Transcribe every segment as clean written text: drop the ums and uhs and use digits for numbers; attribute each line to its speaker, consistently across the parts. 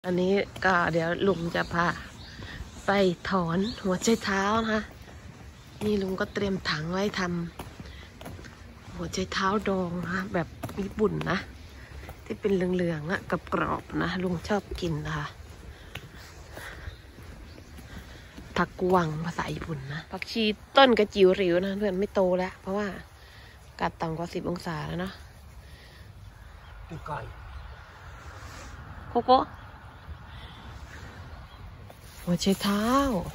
Speaker 1: อันนี้ก็เดี๋ยวลุงจะพาไปถอนหัวใจเท้านะคะนี่ลุงก็เตรียมถังไว้ทำหัวใจเท้าดองนะคะแบบญี่ปุ่นนะที่เป็นเหลืองๆอะกับกรอบนะลุงชอบกินนะคะผักกวางภาษาญี่ปุ่นนะผักชีต้นกระจิ๋วหริวนะเพื่อนไม่โตแล้วเพราะว่ากัดต่ำกว่า10 องศาแล้วเนาะโคโก้หัวใจเท้า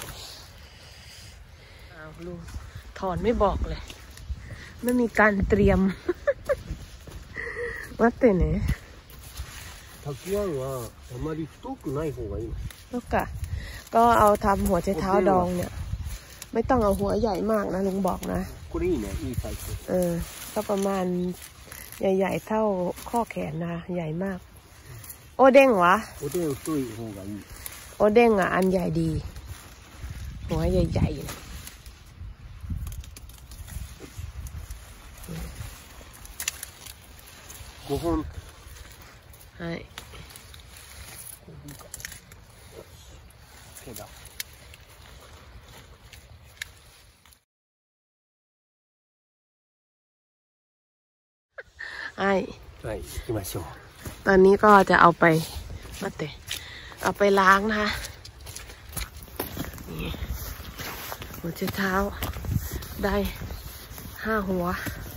Speaker 1: ลุงถอนไม่บอกเลยไม่มีการเตรียม วัดเตเนี่ย
Speaker 2: たくあんはあまり太くない方がいい。
Speaker 1: ลูกกะก็เอาทำหัวใจเท้าดองเนี่ยไม่ต้องเอาหัวใหญ่มากนะลุงบอกนะ
Speaker 2: これいいね、いいサイズ。
Speaker 1: ก็ประมาณใหญ่ๆเท่าข้อแขนนะใหญ่มากโอเด้งวะ
Speaker 2: おでん太い方がいい。
Speaker 1: โอเด้งอ่ะอันใหญ่ดีหัวใหญ่ๆ
Speaker 2: 5本。
Speaker 1: はい
Speaker 2: けど。
Speaker 1: はい、
Speaker 2: はい、行きましょう。
Speaker 1: ตอนนี้ก็จะเอาไปมาเตะเอาไปล้างนะคะนี่หัวใจเท้าได้5 หัว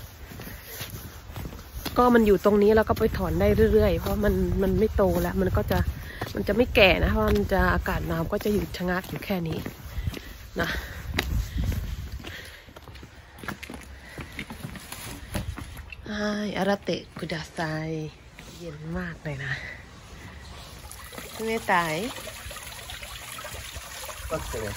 Speaker 1: ก็มันอยู่ตรงนี้แล้วก็ไปถอนได้เรื่อยๆเพราะมันไม่โตแล้วมันจะไม่แก่นะเพราะมันจะอากาศหนาวก็จะหยุดชะงักอยู่แค่นี้นะอาราเตะกุดาไซเย็นมากเลยนะไม่ตาย
Speaker 2: 待ってね。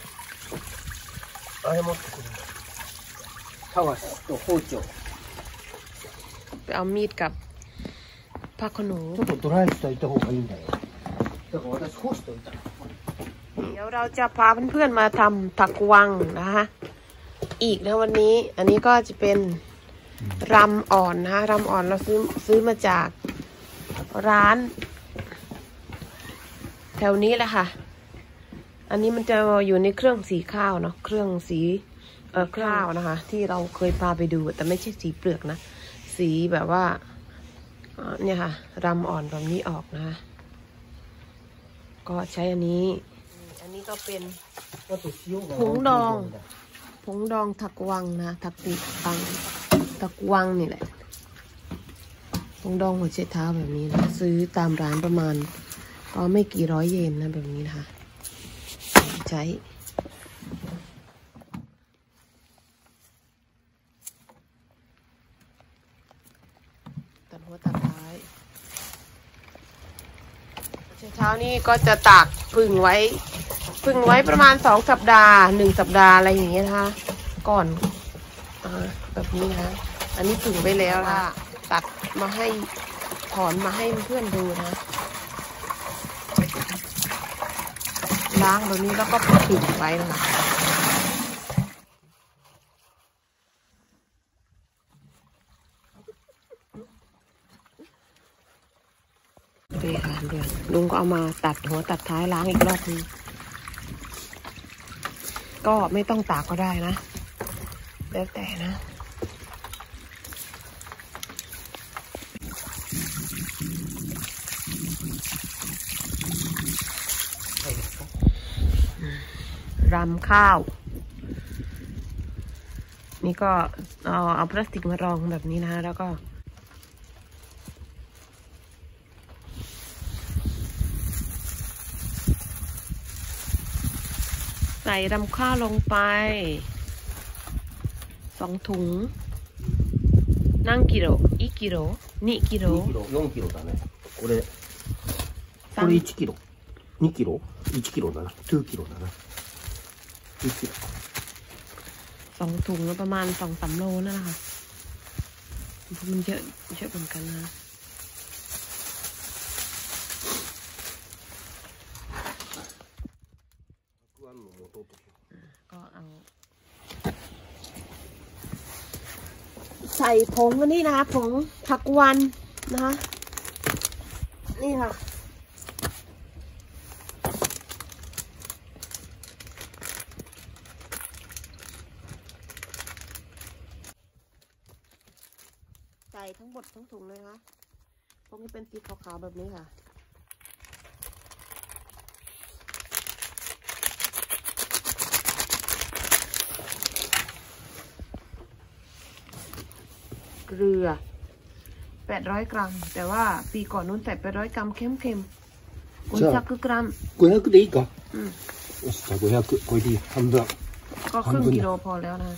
Speaker 2: あれ持ってくる。たわしと包丁。
Speaker 1: ไปเอามีดกับผ้าขนหนู
Speaker 2: ちょっとドライしておいた方がいいんだよ。だから私干しておいた。
Speaker 1: เดี๋ยวเราจะพาเพื่อนๆมาทำผักวังนะคะอีกนะวันนี้อันนี้ก็จะเป็นรำอ่อนนะรำอ่อนเราซื้อมาจากร้านแถวนี้แหละค่ะอันนี้มันจะอยู่ในเครื่องสีข้าวเนาะเครื่องสีข้าวนะคะที่เราเคยพาไปดูแต่ไม่ใช่สีเปลือกนะสีแบบว่าเนี่ยค่ะรำอ่อนแบบนี้ออกนะก็ใช้อันนี้ก็เป็นผงดองถักวังนะถักวังนี่แหละผงดองหัวใจเท้าแบบนี้นะซื้อตามร้านประมาณก็ไม่กี่ร้อยเยนนะแบบนี้นะคะใช้ตัดหัวตัดท้ายหัวใจเท้านี่ก็จะตากผึ่งไว้ประมาณ2 สัปดาห์1 สัปดาห์อะไรอย่างเงี้ยนะคะก่อนแบบนี้นะอันนี้ผึ่งไว้แล้วนะตัดมาให้ถอนมาให้เพื่อนดูนะล้างแบบนี้แล้วก็ผึ่งไว้นะคะดีค่ะเดี๋ยวลุงก็เอามาตัดหัวตัดท้ายล้างอีกรอบนึงก็ไม่ต้องตากก็ได้นะแล้วแต่นะรำข้าวนี่ก็เอาพลาสติกมารองแบบนี้นะแล้วก็ใส่รำข้าวลงไป2 ถุง何キロ1キロ2キロ
Speaker 2: 4キロだね。これ1キロ2キロ1キロだな2キロだな1キロ
Speaker 1: 2 ถุงประมาณ2-3 โลนั่นแหละค่ะมันเยอะเหมือนกันนะก็เอาใส่ผงอันนี้นะคะผงผักวันนะคะนี่ค่ะส่ทั้งหมดทั้งถุงเลยนะพวกนี้เป็นสีขาวๆแบบนี้ค่ะเกลือ800 กรัมแต่ว่าปีก่อนนู้นใส่800 กรัมเค็ม500 กรัม
Speaker 2: 500でいいかよしじゃあ500これでいい半分
Speaker 1: ก็ครึ่งกิโลพอแล้วนะ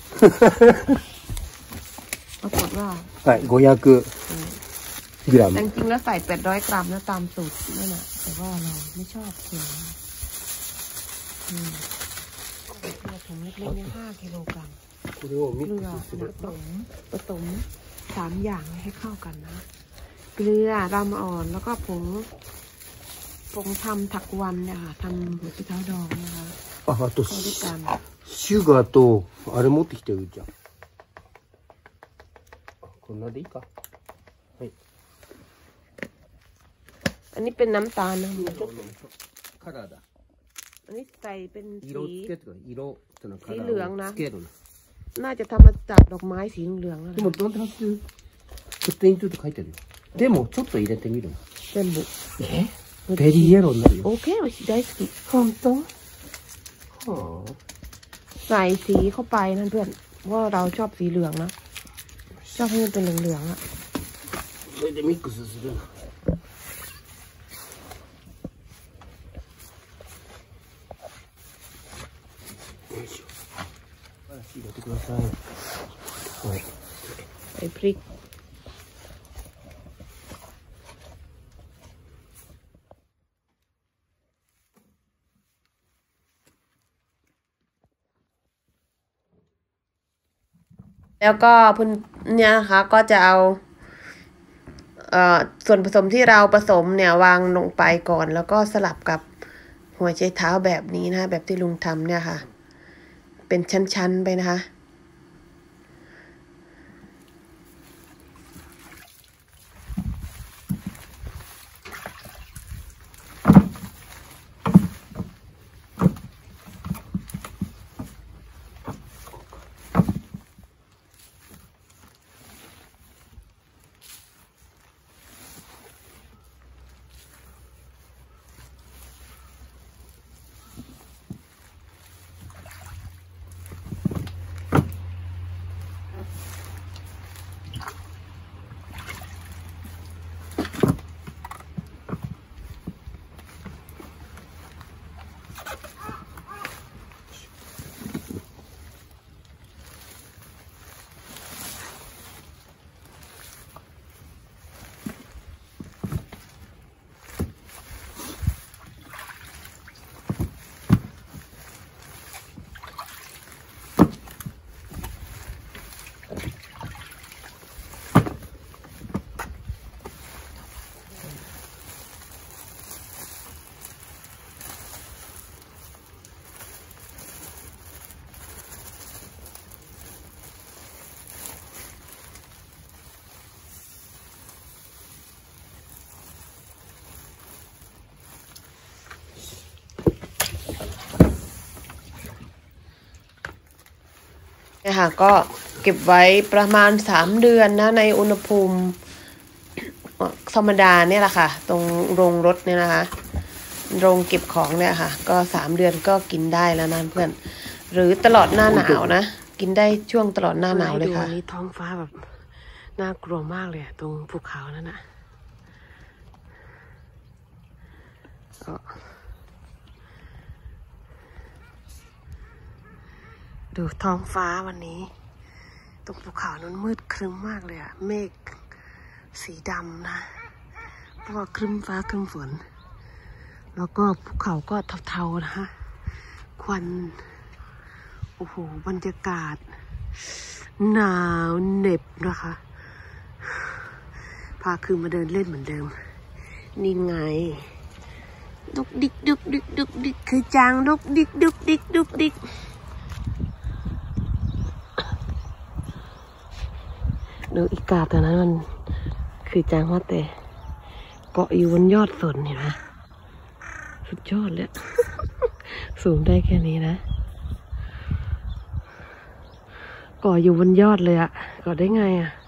Speaker 1: ปรากฏว่า
Speaker 2: はい500กรัม
Speaker 1: จริงๆแล้วใส่800 กรัมนะตามสูตรนั่นแหละแต่ว่าเราไม่ชอบเค็มเกลือถุงเล็กๆเนี่ย5 กิโลกรัมเกลือผสม3 อย่างให้เข้ากันนะเกลือรำอ่อนแล้วก็ผงทำถักวันเนี่ยค่ะทำหัวไชเท้าดองนะคะ
Speaker 2: あとシュガーとあれ持ってきてるじゃんこんなでいいかはい
Speaker 1: อันนี้เป็นน้ำตาลนะ
Speaker 2: カラーだ
Speaker 1: อันนี้ใส่เป็นสี
Speaker 2: เห
Speaker 1: ลืองนะ
Speaker 2: つける
Speaker 1: น่าจะทำมาจากดอกไม้สีเหลือง
Speaker 2: でもどんなちょっとイントって書いてるよでもちょっと入れてみる
Speaker 1: 全部
Speaker 2: ベリーイエローになるよ
Speaker 1: โอเค大好き
Speaker 2: 本当
Speaker 1: ใส่สีเข้าไปนั่นเพื่อนว่าเราชอบสีเหลืองนะชอบให้มันเป็นเหลืองๆอ่ะ
Speaker 2: それでミックスするよいしょ入れてくださいはい
Speaker 1: ใส่พริกแล้วก็เนี่ยนะคะก็จะเอาส่วนผสมที่เราผสมเนี่ยวางลงไปก่อนแล้วก็สลับกับหัวไชเท้าแบบนี้นะแบบที่ลุงทำเนี่ยค่ะเป็นชั้นๆไปนะคะ เนี่ยค่ะก็เก็บไว้ประมาณ3 เดือนนะในอุณหภูมิธรรมดาเนี่ยแหละค่ะตรงโรงรถเนี่ยนะคะโรงเก็บของเนี่ยค่ะก็3 เดือนก็กินได้แล้วนะเพื่อนหรือตลอดหน้าหนาวนะกินได้ช่วงตลอดหน้าหนาวเลยค่ะวันนี้ท้องฟ้าแบบน่ากลัวมากเลยตรงภูเขานั่นนะก็ดูท้องฟ้าวันนี้ตรงภูเขานั้นมืดครึ้มมากเลยอะเมฆสีดำนะเพราะว่าครึ้มฟ้าครึ้มฝนแล้วก็ภูเขาก็เทาๆนะคะควันโอ้โหบรรยากาศหนาวเหน็บนะคะพาคือมาเดินเล่นเหมือนเดิมนี่ไงดุกดิกดุกดิกดุกดิกคือจางดุกดิกดุกดิกดุกดิกดูอีกาตัวนั้นมันคือจางว่าแต่เกาะอยู่บนยอดสนเห็นไหมสุดยอดเลยสูงได้แค่นี้นะเกาะอยู่บนยอดเลยอะเกาะได้ไงอะ